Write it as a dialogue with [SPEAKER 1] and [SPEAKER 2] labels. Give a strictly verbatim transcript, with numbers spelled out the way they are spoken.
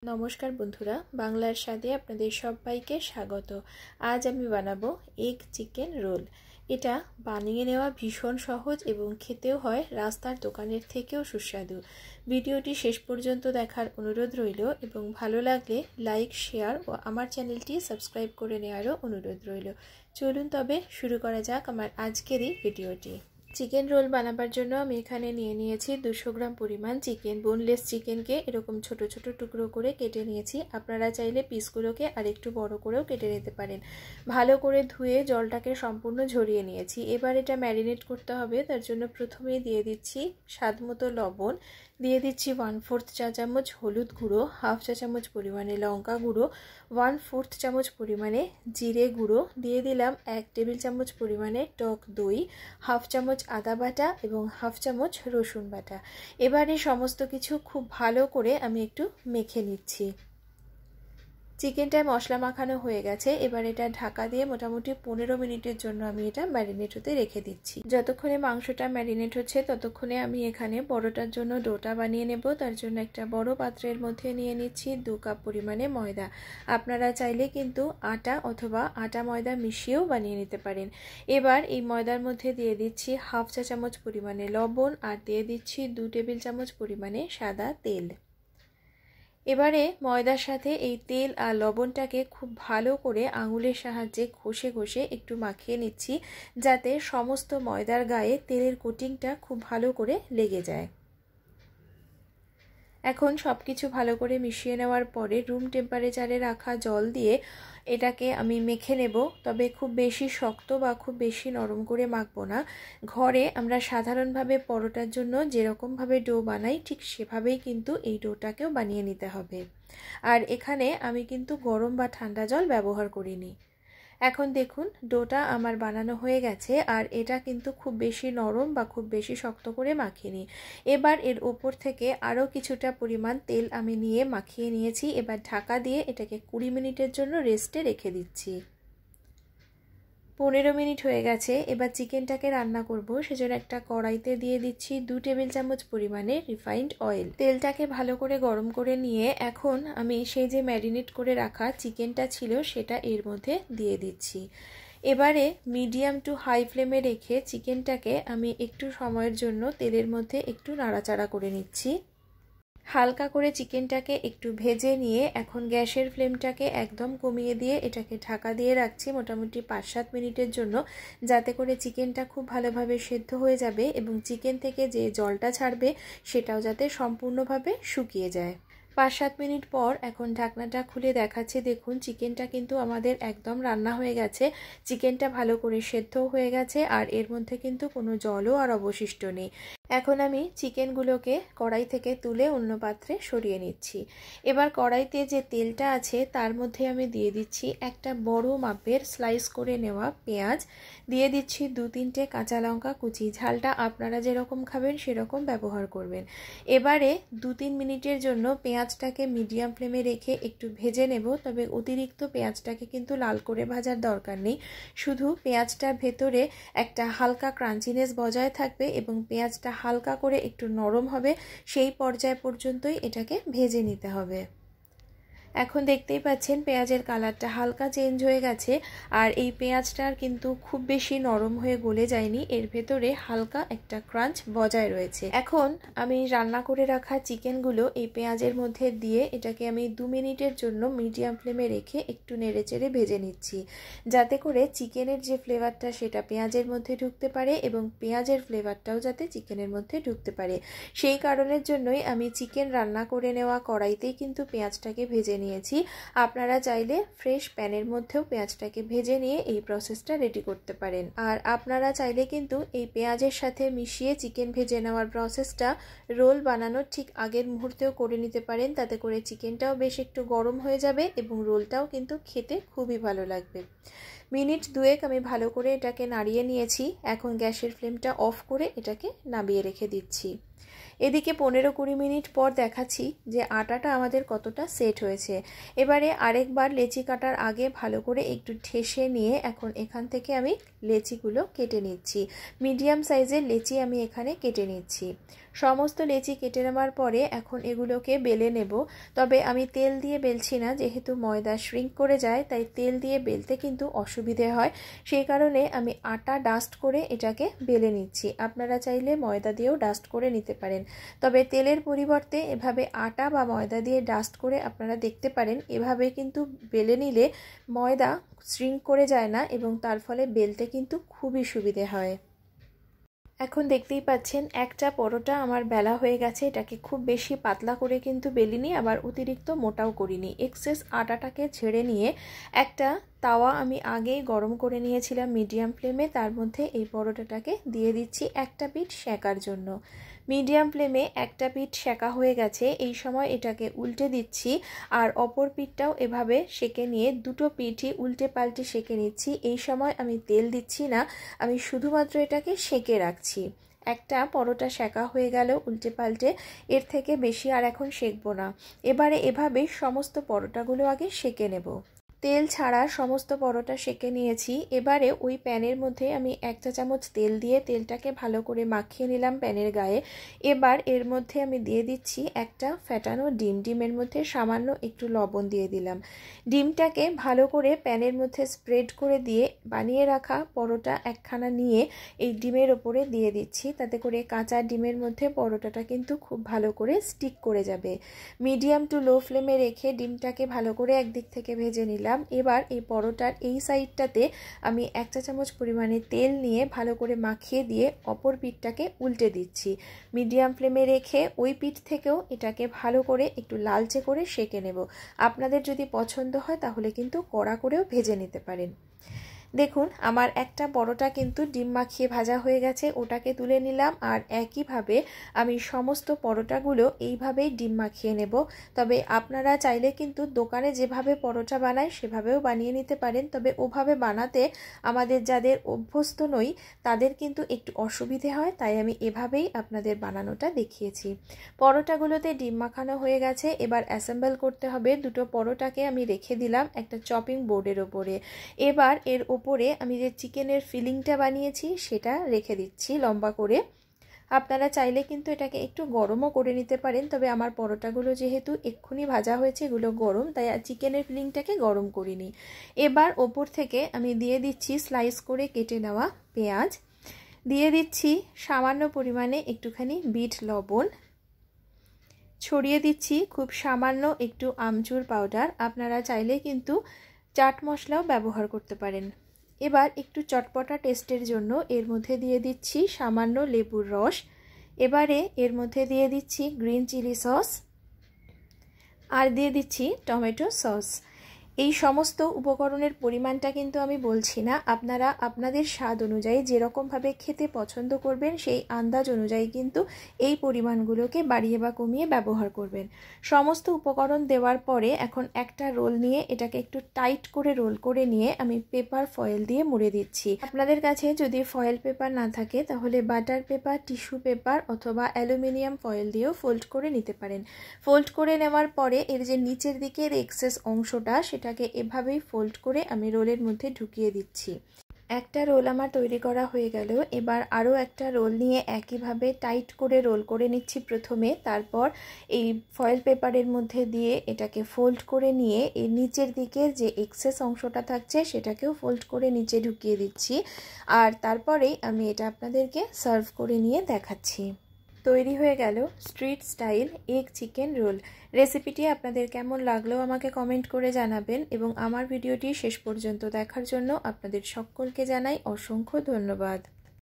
[SPEAKER 1] नमस्कार बंधुरा बांगलार स्वादे आपनादेर सबाइके स्वागत। आज आमी बानाबो एग चिकेन रोल। एटा बानिये नेওয়া भीषण सहज एबं खेतेও হয় रास्तार दोकानेर थेकेও सुस्वादु। भिडियोटी शेष पर्यन्त देखार अनुरोध रइल एबं भालो लागले लाइक शेयर ओ आमार चैनलटी सबस्क्राइब करे नेওয়ারও अनुरोध रइल। चलुन तबे शुरू करा जाक आमार आजकेर এই ভিডিওটি। चिकेन रोल बानाबार जोन्नो आमि एखाने निये नियेछि दुशो ग्राम परिमाण चिकेन। बोनलेस चिकेन के एरकम छोटो छोटो टुकरो करे केटे नियेछि। आपनारा चाइले पिसगुलोके आरेकटु बड़ो करेও केटे निते पारेन। भालो करे धुए जलटाके सम्पूर्ण झरिये नियेछि। एबार एटा मैरिनेट करते होबे। तार जोन्नो प्रथमेई दिये दिচ্ছি स्वादमतो लवण, दिए दिচ্ছি वन फोर्थ चा चामच हलुद गुड़ो, हाफ चा चामच परिमाणे लंका गुड़ो, वन फोर्थ चामच परिमाणे जिरे गुड़ो, दिए दिलाम एक टेबिल चामच परिमाणे टक दई, हाफ चामच आदा बाटा एबं हाफ चामच रसुन बाटा। एबारे समस्त किछु खूब भालो करे आमि एकटु मेखे निচ্ছি। चिकेनटा मशला माखानो हये गेছে। एबार এটা ঢাকা দিয়ে মোটামুটি পনেরো মিনিটের জন্য আমি এটা ম্যারিনেট হতে রেখে দিচ্ছি। যতক্ষণে মাংসটা ম্যারিনেট হচ্ছে ততক্ষণে আমি এখানে পরোটার জন্য ডোটা বানিয়ে নেব। তার জন্য একটা বড় পাত্রের মধ্যে নিয়ে নিচ্ছি দু কাপ পরিমাণে ময়দা। আপনারা চাইলে কিন্তু আটা অথবা আটা ময়দা মিশিয়েও বানিয়ে নিতে পারেন। এবার এই ময়দার মধ্যে দিয়ে দিচ্ছি হাফ চা চামচ পরিমাণে লবণ আর দিয়ে দিচ্ছি দু টেবিল চামচ পরিমাণে সাদা তেল। এবারে ময়দার সাথে এই তেল আর লবণটাকে খুব ভালো করে আঙুলের সাহায্যে ঘষে ঘষে একটু মাখিয়ে নিচ্ছি, যাতে সমস্ত ময়দার গায়ে তেলের কোটিংটা খুব ভালো করে লেগে যায়। এখন সবকিছু ভালো করে মিশিয়ে নেওয়ার পরে রুম টেম্পারেচারে রাখা জল দিয়ে এটাকে আমি মেখে নেব। তবে খুব বেশি শক্ত বা খুব বেশি নরম করে মাখবো না। ঘরে আমরা সাধারণভাবে পরোটার জন্য যেরকমভাবে ডো বানাই ঠিক সেভাবেই কিন্তু এই ডোটাকেও বানিয়ে নিতে হবে। আর এখানে আমি কিন্তু গরম বা ঠান্ডা জল ব্যবহার করিনি। এখন দেখুন ডোটা আমার বানানো হয়ে গেছে আর এটা কিন্তু খুব বেশি নরম বা খুব বেশি শক্ত করে মাখিনি। এবার এর উপর থেকে আরও কিছুটা পরিমাণ তেল আমি নিয়ে মাখিয়ে নিয়েছি। এবার ঢাকা দিয়ে এটাকে কুড়ি মিনিটের জন্য রেস্টে রেখে দিচ্ছি। পনেরো মিনিট হয়ে গেছে। এবার চিকেনটাকে রান্না করব। সেজন্য একটা কড়াইতে দিয়ে দিচ্ছি দু টেবিল চামচ পরিমাণে রিফাইন্ড অয়েল। তেলটাকে ভালো করে গরম করে নিয়ে এখন আমি সেই যে ম্যারিনেট করে রাখা চিকেনটা ছিল সেটা এর মধ্যে দিয়ে দিচ্ছি। এবারে মিডিয়াম টু হাই ফ্লেমে রেখে চিকেনটাকে আমি একটু সময়ের জন্য তেলের মধ্যে একটু নাড়াচাড়া করে নিচ্ছি। হালকা করে চিকেনটাকে একটু ভেজে নিয়ে এখন গ্যাসের ফ্লেমটাকে একদম কমিয়ে দিয়ে এটাকে ঢাকা দিয়ে রাখছি মোটামুটি পাঁচ সাত মিনিটের জন্য, যাতে করে চিকেনটা খুব ভালোভাবে সেদ্ধ হয়ে যাবে এবং চিকেন থেকে যে জলটা ছাড়বে সেটাও যাতে সম্পূর্ণভাবে শুকিয়ে যায়। পাঁচ সাত মিনিট পর এখন ঢাকনাটা খুলে দেখাচ্ছি। দেখুন চিকেনটা কিন্তু আমাদের একদম রান্না হয়ে গেছে। চিকেনটা ভালো করে সেদ্ধও হয়ে গেছে আর এর মধ্যে কিন্তু কোনো জলও আর অবশিষ্ট নেই। এখন আমি চিকেনগুলোকে কড়াই থেকে তুলে অন্য পাত্রে সরিয়ে নিচ্ছি। এবার কড়াইতে যে তেলটা আছে তার মধ্যে আমি দিয়ে দিচ্ছি একটা বড় মাপের স্লাইস করে নেওয়া পেঁয়াজ, দিয়ে দিচ্ছি দু তিনটে কাঁচা লঙ্কা কুচি। ঝালটা আপনারা যেরকম খাবেন সেরকম ব্যবহার করবেন। এবারে দু তিন মিনিটের জন্য পেঁয়াজটাকে মিডিয়াম ফ্লেমে রেখে একটু ভেজে নেব। তবে অতিরিক্ত পেঁয়াজটাকে কিন্তু লাল করে ভাজার দরকার নেই। শুধু পেঁয়াজটার ভেতরে একটা হালকা ক্রাঞ্চিনেস বজায় থাকবে এবং পেঁয়াজটা হালকা করে একটু নরম হবে, সেই পর্যায় পর্যন্তই এটাকে ভেজে নিতে হবে। এখন দেখতেই পাচ্ছেন পেঁয়াজের কালারটা হালকা চেঞ্জ হয়ে গেছে আর এই পেঁয়াজটার কিন্তু খুব বেশি নরম হয়ে গলে যায়নি, এর ভেতরে হালকা একটা ক্রাঞ্চ বজায় রয়েছে। এখন আমি রান্না করে রাখা চিকেনগুলো এই পেঁয়াজের মধ্যে দিয়ে এটাকে আমি দু মিনিটের জন্য মিডিয়াম ফ্লেমে রেখে একটু নেড়েচেড়ে ভেজে নিচ্ছি, যাতে করে চিকেনের যে ফ্লেভারটা সেটা পেঁয়াজের মধ্যে ঢুকতে পারে এবং পেঁয়াজের ফ্লেভারটাও যাতে চিকেনের মধ্যে ঢুকতে পারে। সেই কারণের জন্যই আমি চিকেন রান্না করে নেওয়া কড়াইতেই কিন্তু পেঁয়াজটাকে ভেজে নিয়েছি। আপনারা চাইলে ফ্রেশ প্যানের মধ্যেও পেঁয়াজটাকে ভেজে নিয়ে এই প্রসেসটা রেডি করতে পারেন। আর আপনারা চাইলে কিন্তু এই পেঁয়াজের সাথে মিশিয়ে চিকেন ভেজে নেওয়ার প্রসেসটা রোল বানানোর ঠিক আগের মুহূর্তেও করে নিতে পারেন। তাতে করে চিকেনটাও বেশ একটু গরম হয়ে যাবে এবং রোলটাও কিন্তু খেতে খুবই ভালো লাগবে। মিনিট দুয়েক আমি ভালো করে এটাকে নাড়িয়ে নিয়েছি। এখন গ্যাসের ফ্লেমটা অফ করে এটাকে নামিয়ে রেখে দিচ্ছি। এদিকে পনেরো কুড়ি মিনিট পর দেখাচ্ছি যে আটাটা আমাদের কতটা সেট হয়েছে। এবারে আরেকবার লেচি কাটার আগে ভালো করে একটু ঠেসে নিয়ে এখন এখান থেকে আমি লেচিগুলো কেটে নিচ্ছি। মিডিয়াম সাইজের লেচি আমি এখানে কেটে নিচ্ছি। সমস্ত লেচি কেটে নেওয়ার পরে এখন এগুলোকে বেলে নেব। তবে আমি তেল দিয়ে বেলছি না, যেহেতু ময়দা শ্রিঙ্ক করে যায় তাই তেল দিয়ে বেলতে কিন্তু অসুবিধে হয়, সেই কারণে আমি আটা ডাস্ট করে এটাকে বেলে নিচ্ছি। আপনারা চাইলে ময়দা দিয়েও ডাস্ট করে নিতে পারেন, তবে তেলের পরিবর্তে এভাবে আটা বা ময়দা দিয়ে ডাস্ট করে আপনারা দেখতে পারেন। এভাবে কিন্তু বেলে নিলে ময়দা শ্রিঙ্ক করে যায় না এবং তার ফলে বেলতে কিন্তু খুবই সুবিধে হয়। এখন দেখতেই পাচ্ছেন একটা পরোটা আমার বেলা হয়ে গেছে। এটাকে খুব বেশি পাতলা করে কিন্তু বেলিনি, আবার অতিরিক্ত মোটাও করিনি। এক্সেস আটাটাকে ছেড়ে নিয়ে একটা তাওয়া আমি আগেই গরম করে নিয়েছিলাম মিডিয়াম ফ্লেমে, তার মধ্যে এই পরোটাটাকে দিয়ে দিচ্ছি একটা পিঠ সেঁকার জন্য। মিডিয়াম ফ্লেমে একটা পিঠ সেঁকা হয়ে গেছে, এই সময় এটাকে উল্টে দিচ্ছি আর অপর পিঠটাও এভাবে সেঁকে নিয়ে দুটো পিঠই উল্টে পাল্টে সেঁকে নিচ্ছি। এই সময় আমি তেল দিচ্ছি না, আমি শুধুমাত্র এটাকে সেঁকে রাখছি। একটা পরোটা সেঁকা হয়ে গেল উল্টে পাল্টে, এর থেকে বেশি আর এখন সেঁকবো না। এবারে এভাবে সমস্ত পরোটাগুলো আগে সেঁকে নেব। তেল ছাড়া সমস্ত পরোটা সেঁকে নিয়েছি। এবারে ওই প্যানের মধ্যে আমি এক চা চামচ তেল দিয়ে তেলটাকে ভালো করে মাখিয়ে নিলাম প্যানের গায়ে। এবার এর মধ্যে আমি দিয়ে দিচ্ছি একটা ফ্যাটানো ডিম। ডিমের মধ্যে সামান্য একটু লবণ দিয়ে দিলাম। ডিমটাকে ভালো করে প্যানের মধ্যে স্প্রেড করে দিয়ে বানিয়ে রাখা পরোটা একখানা নিয়ে এই ডিমের ওপরে দিয়ে দিচ্ছি। তাতে করে কাঁচা ডিমের মধ্যে পরোটাটা কিন্তু খুব ভালো করে স্টিক করে যাবে। মিডিয়াম টু লো ফ্লেমে রেখে ডিমটাকে ভালো করে একদিক থেকে ভেজে নিলাম। এবার এই পরোটার এই সাইডটাতে আমি এক চা চামচ পরিমাণে তেল নিয়ে ভালো করে মাখিয়ে দিয়ে অপর পিঠটাকে উল্টে দিচ্ছি। মিডিয়াম ফ্লেমে রেখে ওই পিঠ থেকেও এটাকে ভালো করে একটু লালচে করে সেঁকে নেব। আপনাদের যদি পছন্দ হয় তাহলে কিন্তু কড়া করেও ভেজে নিতে পারেন। দেখুন আমার একটা পরোটা কিন্তু ডিম মাখিয়ে ভাজা হয়ে গেছে, ওটাকে তুলে নিলাম। আর একইভাবে আমি সমস্ত পরোটাগুলো এইভাবেই ডিম মাখিয়ে নেব। তবে আপনারা চাইলে কিন্তু দোকানে যেভাবে পরোটা বানায় সেভাবেও বানিয়ে নিতে পারেন, তবে ওভাবে বানাতে আমাদের যাদের অভ্যস্ত নই তাদের কিন্তু একটু অসুবিধে হয়, তাই আমি এভাবেই আপনাদের বানানোটা দেখিয়েছি। পরোটাগুলোতে ডিম মাখানো হয়ে গেছে, এবার অ্যাসেম্বল করতে হবে। দুটো পরোটাকে আমি রেখে দিলাম একটা চপিং বোর্ডের ওপরে। এবার এর ওপরে আমি যে চিকেনের ফিলিংটা বানিয়েছি সেটা রেখে দিচ্ছি লম্বা করে। আপনারা চাইলে কিন্তু এটাকে একটু গরমও করে নিতে পারেন, তবে আমার পরোটাগুলো যেহেতু এক্ষুনি ভাজা হয়েছে এগুলো গরম, তাই চিকেনের ফিলিংটাকে গরম করিনি। এবার ওপর থেকে আমি দিয়ে দিচ্ছি স্লাইস করে কেটে নেওয়া পেঁয়াজ, দিয়ে দিচ্ছি সামান্য পরিমাণে একটুখানি বিট লবণ, ছড়িয়ে দিচ্ছি খুব সামান্য একটু আমচুর পাউডার। আপনারা চাইলে কিন্তু চাট মশলাও ব্যবহার করতে পারেন। এবার একটু চটপটা টেস্টের জন্য এর মধ্যে দিয়ে দিচ্ছি সামান্য লেবুর রস। এবারে এর মধ্যে দিয়ে দিচ্ছি গ্রিন চিলি সস আর দিয়ে দিচ্ছি টমেটো সস। এই সমস্ত উপকরণের পরিমাণটা কিন্তু আমি বলছি না, আপনারা আপনাদের স্বাদ অনুযায়ী যেরকমভাবে খেতে পছন্দ করবেন সেই আন্দাজ অনুযায়ী কিন্তু এই পরিমাণগুলোকে বাড়িয়ে বা কমিয়ে ব্যবহার করবেন। সমস্ত উপকরণ দেওয়ার পরে এখন একটা রোল নিয়ে এটাকে একটু টাইট করে রোল করে নিয়ে আমি পেপার ফয়েল দিয়ে মুড়ে দিচ্ছি। আপনাদের কাছে যদি ফয়েল পেপার না থাকে তাহলে বাটার পেপার, টিস্যু পেপার অথবা অ্যালুমিনিয়াম ফয়েল দিয়েও ফোল্ড করে নিতে পারেন। ফোল্ড করে নেওয়ার পরে এর যে নিচের দিকের এক্সেস অংশটা সেটাকে এভাবেই ফোল্ড করে আমি রোলের মধ্যে ঢুকিয়ে দিচ্ছি। একটা রোল আমার তৈরি করা হয়ে গেল। এবার আরও একটা রোল নিয়ে একইভাবে টাইট করে রোল করে নিচ্ছি প্রথমে, তারপর এই ফয়েল পেপারের মধ্যে দিয়ে এটাকে ফোল্ড করে নিয়ে এই নিচের দিকের যে এক্সেস অংশটা থাকছে সেটাকেও ফোল্ড করে নিচে ঢুকিয়ে দিচ্ছি। আর তারপরেই আমি এটা আপনাদেরকে সার্ভ করে নিয়ে দেখাচ্ছি। তৈরি হয়ে গেল street style egg chicken roll. রেসিপিটি আপনাদের কেমন লাগলো আমাকে কমেন্ট করে জানাবেন এবং আমার ভিডিওটি শেষ পর্যন্ত দেখার জন্য আপনাদের সকলকে জানাই অসংখ্য ধন্যবাদ।